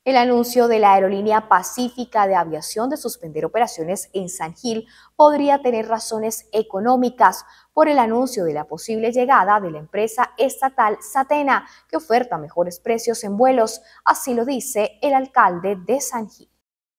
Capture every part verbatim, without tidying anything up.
El anuncio de la aerolínea Pacífica de Aviación de suspender operaciones en San Gil podría tener razones económicas por el anuncio de la posible llegada de la empresa estatal Satena, que oferta mejores precios en vuelos, así lo dice el alcalde de San Gil.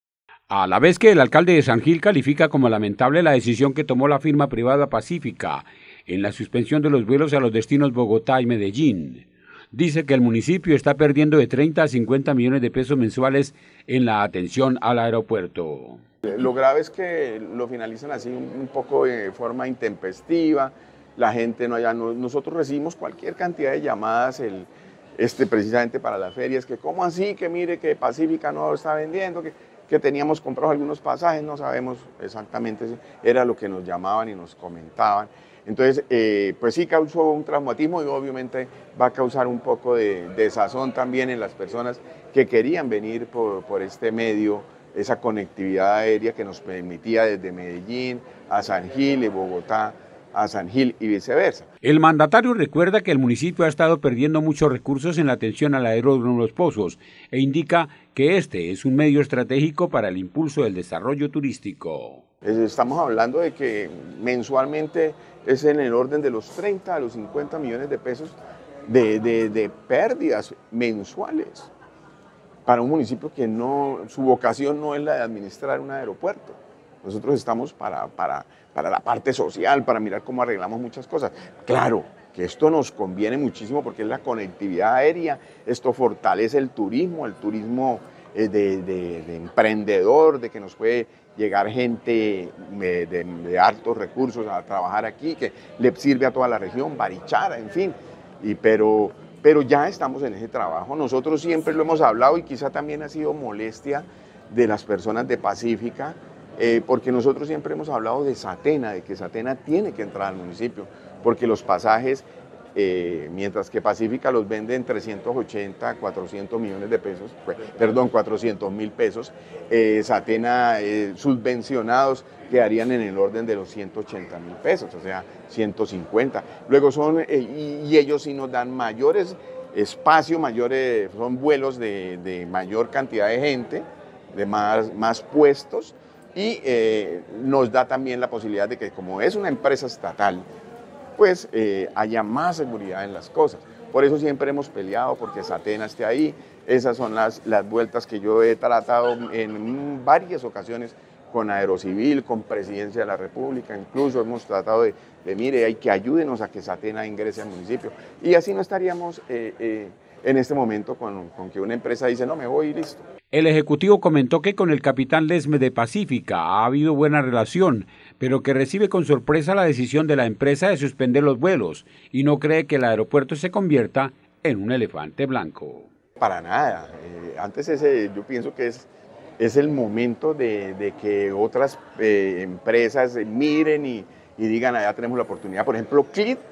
A la vez que el alcalde de San Gil califica como lamentable la decisión que tomó la firma privada Pacífica en la suspensión de los vuelos a los destinos Bogotá y Medellín. Dice que el municipio está perdiendo de treinta a cincuenta millones de pesos mensuales en la atención al aeropuerto. Lo grave es que lo finalizan así un poco de forma intempestiva, la gente no haya, no, nosotros recibimos cualquier cantidad de llamadas el, este, precisamente para las ferias, que cómo así, que mire que Pacífica no está vendiendo, que, que teníamos comprados algunos pasajes, no sabemos exactamente, era lo que nos llamaban y nos comentaban. Entonces, eh, pues sí causó un traumatismo y obviamente va a causar un poco de desazón también en las personas que querían venir por, por este medio, esa conectividad aérea que nos permitía desde Medellín a San Gil y Bogotá a San Gil y viceversa. El mandatario recuerda que el municipio ha estado perdiendo muchos recursos en la atención al aeródromo Los Pozos e indica que este es un medio estratégico para el impulso del desarrollo turístico. Estamos hablando de que mensualmente es en el orden de los treinta a los cincuenta millones de pesos de, de, de pérdidas mensuales para un municipio que no, su vocación no es la de administrar un aeropuerto. Nosotros estamos para, para, para la parte social, para mirar cómo arreglamos muchas cosas. Claro que esto nos conviene muchísimo porque es la conectividad aérea, esto fortalece el turismo, el turismo de, de, de emprendedor, de que nos puede llegar gente de, de, de altos recursos a trabajar aquí, que le sirve a toda la región, Barichara, en fin, y, pero, pero ya estamos en ese trabajo. Nosotros siempre lo hemos hablado y quizá también ha sido molestia de las personas de Pacífica, eh, porque nosotros siempre hemos hablado de Satena, de que Satena tiene que entrar al municipio, porque los pasajes, eh, mientras que Pacífica los vende en trescientos ochenta, cuatrocientos millones de pesos, pues, perdón, cuatrocientos mil pesos, eh, Satena eh, subvencionados quedarían en el orden de los ciento ochenta mil pesos, o sea, ciento cincuenta. Luego son, eh, y, y ellos sí nos dan mayores espacio, mayores, son vuelos de, de mayor cantidad de gente, de más, más puestos, y eh, nos da también la posibilidad de que, como es una empresa estatal, pues eh, haya más seguridad en las cosas. Por eso siempre hemos peleado porque Satena esté ahí. Esas son las, las vueltas que yo he tratado en varias ocasiones con Aerocivil, con Presidencia de la República, incluso hemos tratado de, de mire, hay que ayúdenos a que Satena ingrese al municipio. Y así no estaríamos eh, eh, en este momento con, con que una empresa dice, no, me voy y listo. El ejecutivo comentó que con el capitán Lesme de Pacífica ha habido buena relación, pero que recibe con sorpresa la decisión de la empresa de suspender los vuelos y no cree que el aeropuerto se convierta en un elefante blanco. Para nada. Eh, antes ese, yo pienso que es, es el momento de, de que otras eh, empresas miren y, y digan, allá tenemos la oportunidad. Por ejemplo, C L I D,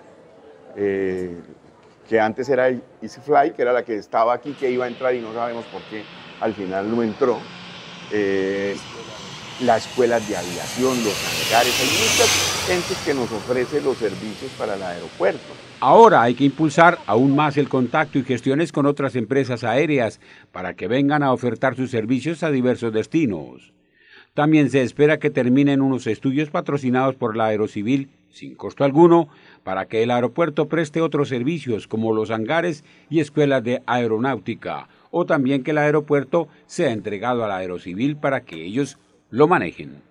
eh, que antes era EasyFly, que era la que estaba aquí, que iba a entrar y no sabemos por qué al final no entró. Eh, las escuelas de aviación, los hangares, hay muchas gentes que nos ofrecen los servicios para el aeropuerto. Ahora hay que impulsar aún más el contacto y gestiones con otras empresas aéreas para que vengan a ofertar sus servicios a diversos destinos. También se espera que terminen unos estudios patrocinados por la Aerocivil sin costo alguno para que el aeropuerto preste otros servicios como los hangares y escuelas de aeronáutica, o también que el aeropuerto sea entregado a la Aerocivil para que ellos lo manejen.